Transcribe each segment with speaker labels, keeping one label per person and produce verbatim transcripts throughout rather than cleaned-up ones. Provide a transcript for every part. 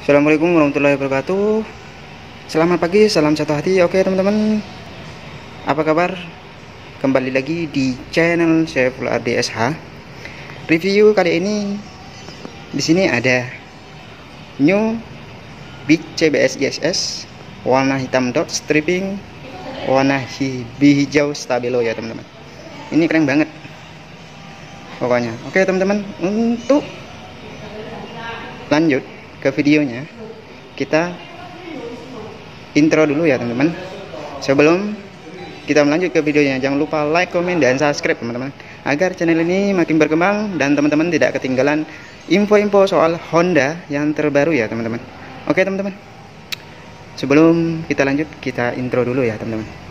Speaker 1: Assalamualaikum warahmatullahi wabarakatuh. Selamat pagi, salam satu hati. Oke teman-teman, apa kabar? Kembali lagi di channel Saiful Ardi S H. Review kali ini di sini ada new Big C B S I S S warna hitam dot stripping, warna hijau stabilo ya teman-teman. Ini keren banget pokoknya. Oke teman-teman, untuk lanjut ke videonya, kita intro dulu ya teman-teman. Sebelum kita melanjut ke videonya, jangan lupa like, komen, dan subscribe teman-teman, agar channel ini makin berkembang dan teman-teman tidak ketinggalan info-info soal Honda yang terbaru ya teman-teman. Oke teman-teman, sebelum kita lanjut, kita intro dulu ya teman-teman.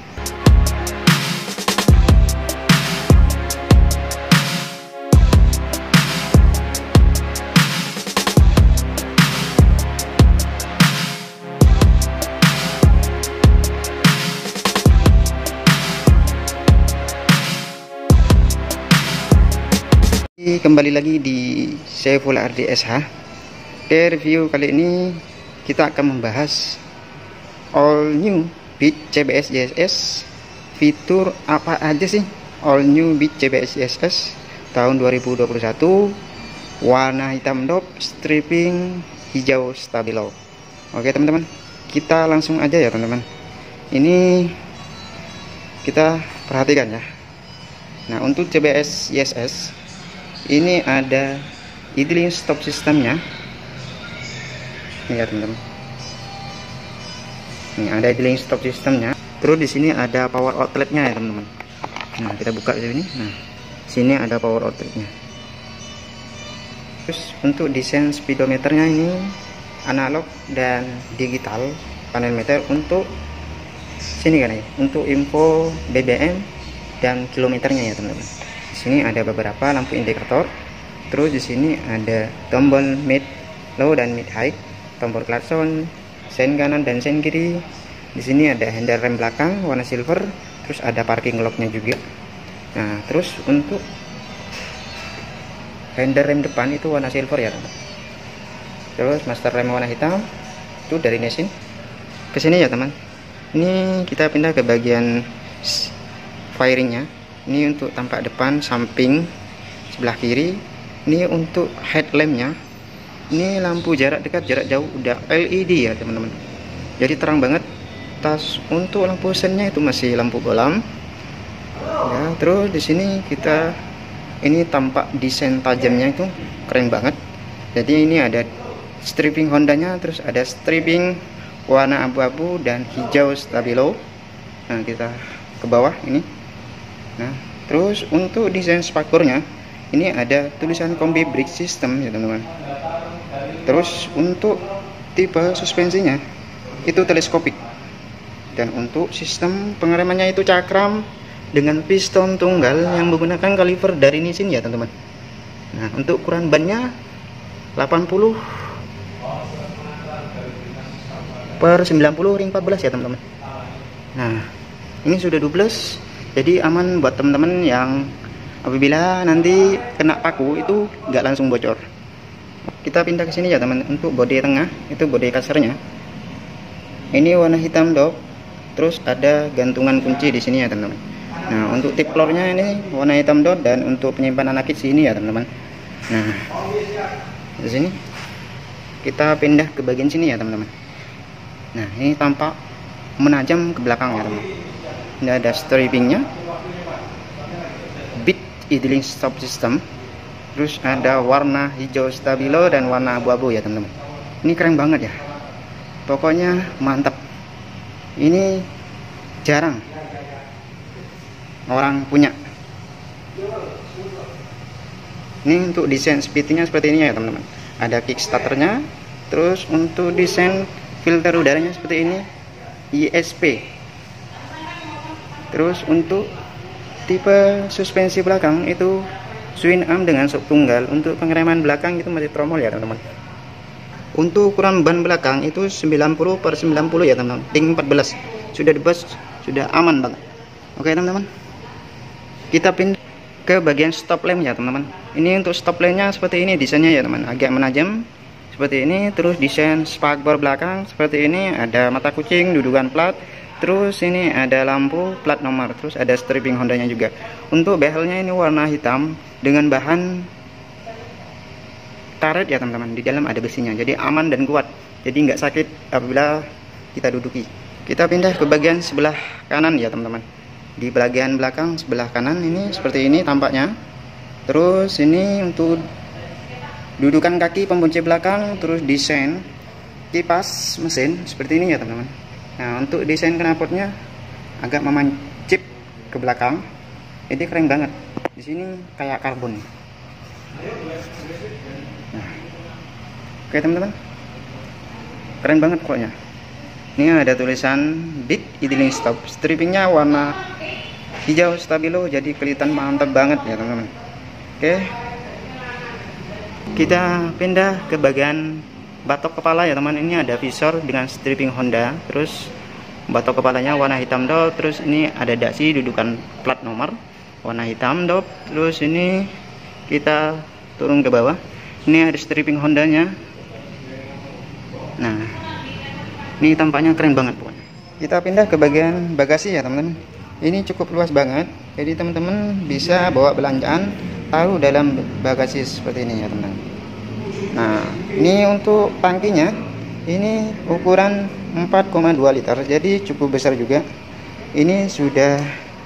Speaker 1: Kembali lagi di Saiful Ardi S H. Oke, review kali ini kita akan membahas all new Big C B S I S S. Fitur apa aja sih all new Big C B S I S S tahun dua ribu dua puluh satu, warna hitam dop, stripping hijau stabilo. Oke teman-teman, kita langsung aja ya teman-teman. Ini kita perhatikan ya. Nah, untuk C B S I S S ini ada idling stop sistemnya. Ini ya teman-teman. Ini ada idling stop sistemnya. Terus di sini ada power outletnya ya teman-teman. Nah, kita buka di sini. Nah, sini ada power outletnya. Terus untuk desain speedometernya ini analog dan digital panel meter. Untuk sini kan ya, untuk info B B M dan kilometernya ya teman-teman. Di sini ada beberapa lampu indikator. Terus di sini ada tombol mid low dan mid high, tombol klakson, sen kanan dan sen kiri. Di sini ada handle rem belakang warna silver. Terus ada parking locknya juga. Nah, terus untuk handle rem depan itu warna silver ya teman. Terus master rem warna hitam itu dari Nissin. Ke sini ya teman. Ini kita pindah ke bagian fairingnya. Ini untuk tampak depan, samping, sebelah kiri. Ini untuk headlampnya. Ini lampu jarak dekat, jarak jauh udah L E D ya teman-teman. Jadi terang banget. Tas untuk lampu sennya itu masih lampu bolam. Ya, terus di sini kita ini tampak desain tajamnya itu keren banget. Jadi ini ada stripping Hondanya, terus ada stripping warna abu-abu dan hijau stabilo. Nah, kita ke bawah ini. Nah, terus untuk desain spakurnya ini ada tulisan kombi brake system ya teman-teman. Terus untuk tipe suspensinya itu teleskopik, dan untuk sistem pengeremannya itu cakram dengan piston tunggal yang menggunakan kaliper dari Nissin ya teman-teman. Nah, untuk ukuran bannya delapan puluh per sembilan puluh ring empat belas ya teman-teman. Nah, ini sudah dubles. Jadi aman buat teman-teman yang apabila nanti kena paku itu nggak langsung bocor. Kita pindah ke sini ya teman. Untuk bodi tengah itu bodi kasarnya. Ini warna hitam dop. Terus ada gantungan kunci di sini ya teman-teman. Nah, untuk tip floornya ini warna hitam dop, dan untuk penyimpanan nakit sini ya teman-teman. Nah, di sini kita pindah ke bagian sini ya teman-teman. Nah, ini tampak menajam ke belakang ya teman-teman. Ini ada strippingnya, bit idling stop system, terus ada warna hijau stabilo dan warna abu-abu ya teman-teman. Ini keren banget ya, pokoknya mantap. Ini jarang orang punya. Ini untuk desain speednya seperti ini ya teman-teman. Ada kickstarternya. Terus untuk desain filter udaranya seperti ini, I S P. Terus untuk tipe suspensi belakang itu swing arm dengan shock tunggal. Untuk pengereman belakang itu masih tromol ya teman-teman. Untuk ukuran ban belakang itu sembilan puluh per sembilan puluh ya teman-teman. Ring empat belas. Sudah dibas, sudah aman banget. Oke teman-teman, kita pindah ke bagian stop lamp ya teman-teman. Ini untuk stop lampnya seperti ini desainnya ya teman, agak menajam. seperti ini. Terus desain spakbor belakang seperti ini, ada mata kucing, dudukan plat. Terus ini ada lampu plat nomor, terus ada stripping Hondanya juga. Untuk behelnya ini warna hitam dengan bahan karet ya teman-teman. Di dalam ada besinya, jadi aman dan kuat, jadi nggak sakit apabila kita duduki. Kita pindah ke bagian sebelah kanan ya teman-teman. Di bagian belakang sebelah kanan ini seperti ini tampaknya. Terus ini untuk dudukan kaki pembuncit belakang, terus desain kipas mesin seperti ini ya teman-teman. Nah, untuk desain knalpotnya agak memancip ke belakang, jadi keren banget. Di sini kayak karbon. Nah, oke teman-teman, keren banget pokoknya. Ini ada tulisan bit idling stop, strippingnya warna hijau stabilo, jadi kelihatan mantap banget ya teman-teman. Oke, kita pindah ke bagian batok kepala ya teman. Ini ada visor dengan stripping Honda, terus batok kepalanya warna hitam dop. Terus ini ada dasi dudukan plat nomor warna hitam dop. Terus ini kita turun ke bawah, ini ada stripping Hondanya. Nah, ini tampaknya keren banget pokoknya. Kita pindah ke bagian bagasi ya teman-teman. Ini cukup luas banget, jadi teman-teman bisa bawa belanjaan taruh dalam bagasi seperti ini ya teman-teman. Nah, ini untuk tangkinya ini ukuran empat koma dua liter, jadi cukup besar juga. Ini sudah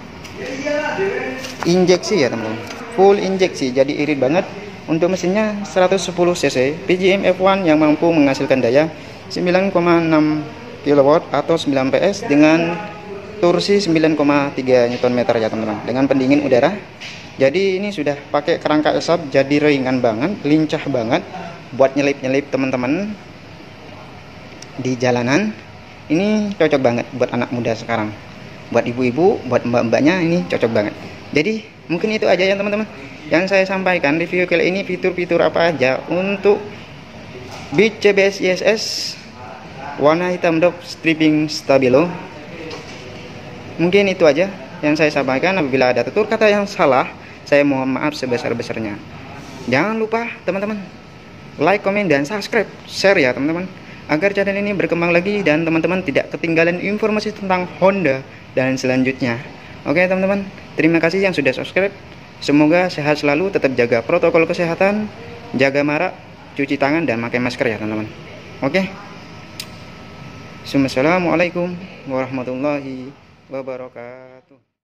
Speaker 1: injeksi ya teman-teman, full injeksi, jadi irit banget. Untuk mesinnya seratus sepuluh cc P J M F satu yang mampu menghasilkan daya sembilan koma enam kilowatt atau sembilan P S dengan torsi sembilan koma tiga newton meter ya teman-teman, dengan pendingin udara. Jadi ini sudah pakai kerangka esap, jadi ringan banget, lincah banget buat nyelip-nyelip teman-teman di jalanan. Ini cocok banget buat anak muda sekarang, buat ibu-ibu, buat mbak-mbaknya, ini cocok banget. Jadi mungkin itu aja ya teman-teman yang saya sampaikan review kali ini, fitur-fitur apa aja untuk Beat C B S I S S warna hitam dop stripping stabilo. Mungkin itu aja yang saya sampaikan. Apabila ada tutur kata yang salah, saya mohon maaf sebesar-besarnya. Jangan lupa teman-teman like, komen, dan subscribe, share ya teman-teman, agar channel ini berkembang lagi dan teman-teman tidak ketinggalan informasi tentang Honda dan selanjutnya. Oke teman-teman, terima kasih yang sudah subscribe. Semoga sehat selalu, tetap jaga protokol kesehatan, jaga jarak, cuci tangan, dan pakai masker ya teman-teman. Oke, Assalamualaikum warahmatullahi wabarakatuh.